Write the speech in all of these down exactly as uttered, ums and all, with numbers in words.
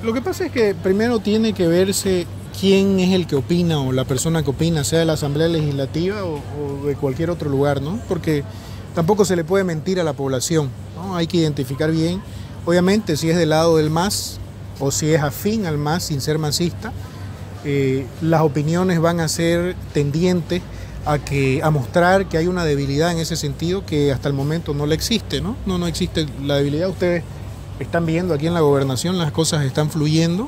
Lo que pasa es que primero tiene que verse quién es el que opina o la persona que opina, sea de la Asamblea Legislativa o, o de cualquier otro lugar, ¿no? Porque tampoco se le puede mentir a la población, ¿no? Hay que identificar bien, obviamente, si es del lado del M A S o si es afín al M A S sin ser masista, eh, las opiniones van a ser tendientes a, que, a mostrar que hay una debilidad en ese sentido que hasta el momento no le existe, ¿no? No, no existe la debilidad. Ustedes están viendo aquí en la gobernación, las cosas están fluyendo,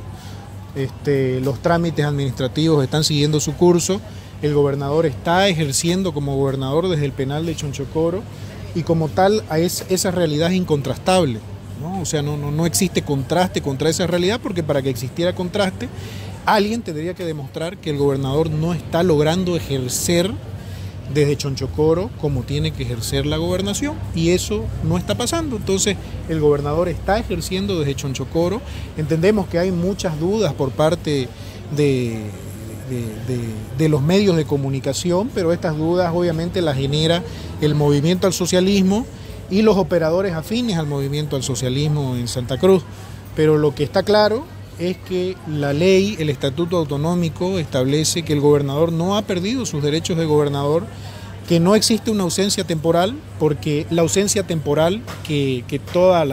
este, los trámites administrativos están siguiendo su curso, el gobernador está ejerciendo como gobernador desde el penal de Chonchocoro y como tal es, esa realidad es incontrastable, ¿no? O sea, no, no, no existe contraste contra esa realidad, porque para que existiera contraste, alguien tendría que demostrar que el gobernador no está logrando ejercer desde Chonchocoro como tiene que ejercer la gobernación, y eso no está pasando. Entonces el gobernador está ejerciendo desde Chonchocoro. Entendemos que hay muchas dudas por parte de, de, de, de los medios de comunicación, pero estas dudas obviamente las genera el movimiento al socialismo y los operadores afines al movimiento al socialismo en Santa Cruz. Pero lo que está claro es que la ley, el estatuto autonómico, establece que el gobernador no ha perdido sus derechos de gobernador, que no existe una ausencia temporal, porque la ausencia temporal que, que todos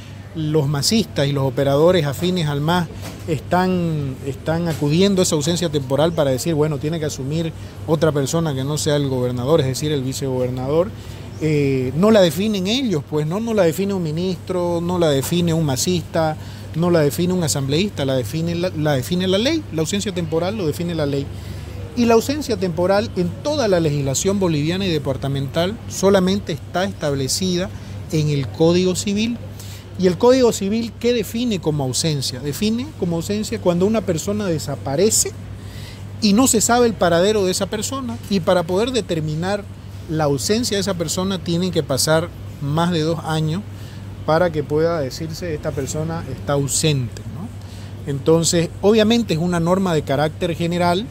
los masistas y los operadores afines al M A S están, están acudiendo a esa ausencia temporal para decir, bueno, tiene que asumir otra persona que no sea el gobernador, es decir, el vicegobernador, eh, no la definen ellos, pues no, no la define un ministro, no la define un masista, no la define un asambleísta, la define la, la define la ley. La ausencia temporal lo define la ley. Y la ausencia temporal en toda la legislación boliviana y departamental solamente está establecida en el Código Civil. Y el Código Civil, ¿qué define como ausencia? Define como ausencia cuando una persona desaparece y no se sabe el paradero de esa persona. Y para poder determinar la ausencia de esa persona tienen que pasar más de dos años para que pueda decirse esta persona está ausente, ¿no? Entonces, obviamente es una norma de carácter general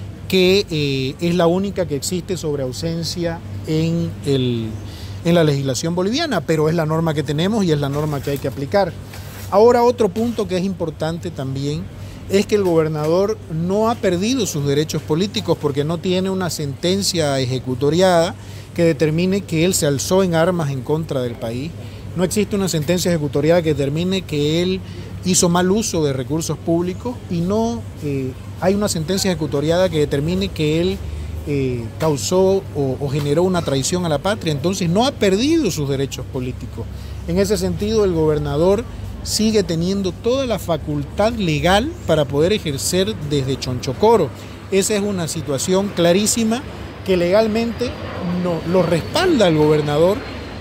que eh, es la única que existe sobre ausencia en, el, en la legislación boliviana, pero es la norma que tenemos y es la norma que hay que aplicar. Ahora, otro punto que es importante también es que el gobernador no ha perdido sus derechos políticos porque no tiene una sentencia ejecutoriada que determine que él se alzó en armas en contra del país. No existe una sentencia ejecutoriada que determine que él hizo mal uso de recursos públicos y no eh, hay una sentencia ejecutoriada que determine que él eh, causó o, o generó una traición a la patria. Entonces no ha perdido sus derechos políticos. En ese sentido, el gobernador sigue teniendo toda la facultad legal para poder ejercer desde Chonchocoro. Esa es una situación clarísima que legalmente no, lo respalda el gobernador.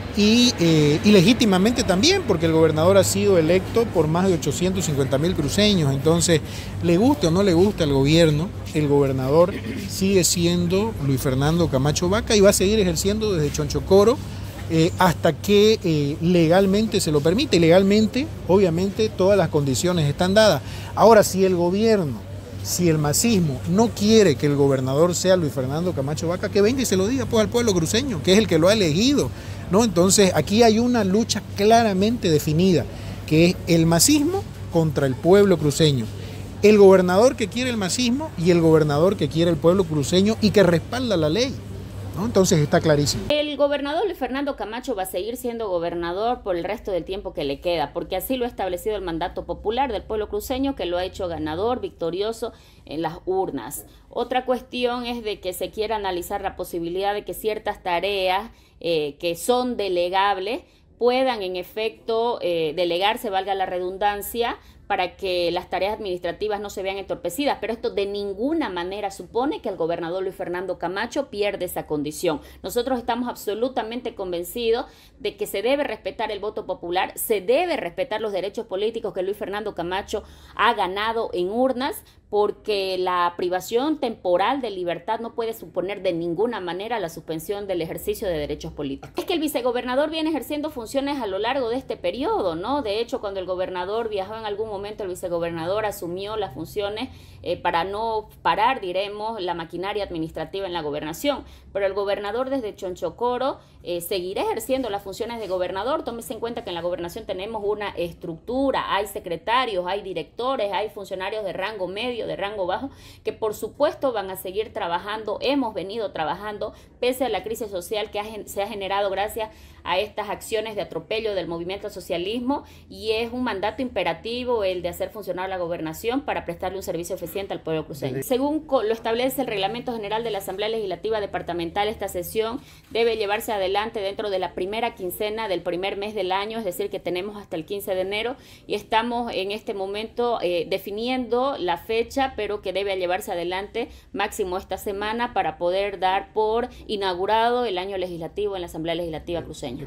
Y, eh, y legítimamente también, porque el gobernador ha sido electo por más de ochocientos cincuenta mil cruceños. Entonces, le guste o no le guste al gobierno, el gobernador sigue siendo Luis Fernando Camacho Vaca y va a seguir ejerciendo desde Chonchocoro eh, hasta que eh, legalmente se lo permite. Y legalmente, obviamente, todas las condiciones están dadas. Ahora, si el gobierno, si el masismo no quiere que el gobernador sea Luis Fernando Camacho Vaca, que venga y se lo diga pues al pueblo cruceño, que es el que lo ha elegido, ¿no? Entonces aquí hay una lucha claramente definida, que es el masismo contra el pueblo cruceño. El gobernador que quiere el masismo y el gobernador que quiere el pueblo cruceño y que respalda la ley, ¿no? Entonces está clarísimo. El gobernador Luis Fernando Camacho va a seguir siendo gobernador por el resto del tiempo que le queda, porque así lo ha establecido el mandato popular del pueblo cruceño, que lo ha hecho ganador, victorioso en las urnas. Otra cuestión es de que se quiera analizar la posibilidad de que ciertas tareas eh, que son delegables puedan en efecto eh, delegarse, valga la redundancia, para que las tareas administrativas no se vean entorpecidas, pero esto de ninguna manera supone que el gobernador Luis Fernando Camacho pierde esa condición. Nosotros estamos absolutamente convencidos de que se debe respetar el voto popular, se debe respetar los derechos políticos que Luis Fernando Camacho ha ganado en urnas, porque la privación temporal de libertad no puede suponer de ninguna manera la suspensión del ejercicio de derechos políticos. Es que el vicegobernador viene ejerciendo funciones a lo largo de este periodo, ¿no? De hecho, cuando el gobernador viajó en algún momento momento el vicegobernador asumió las funciones eh, para no parar, diremos, la maquinaria administrativa en la gobernación. Pero el gobernador desde Chonchocoro eh, seguirá ejerciendo las funciones de gobernador. Tómese en cuenta que en la gobernación tenemos una estructura, hay secretarios, hay directores, hay funcionarios de rango medio, de rango bajo, que por supuesto van a seguir trabajando. Hemos venido trabajando pese a la crisis social que ha, se ha generado gracias a estas acciones de atropello del movimiento al socialismo, y es un mandato imperativo el de hacer funcionar la gobernación para prestarle un servicio eficiente al pueblo cruceño. Según lo establece el Reglamento General de la Asamblea Legislativa Departamental, esta sesión debe llevarse adelante dentro de la primera quincena del primer mes del año, es decir, que tenemos hasta el quince de enero, y estamos en este momento eh, definiendo la fecha, pero que debe llevarse adelante máximo esta semana para poder dar por inaugurado el año legislativo en la Asamblea Legislativa cruceña.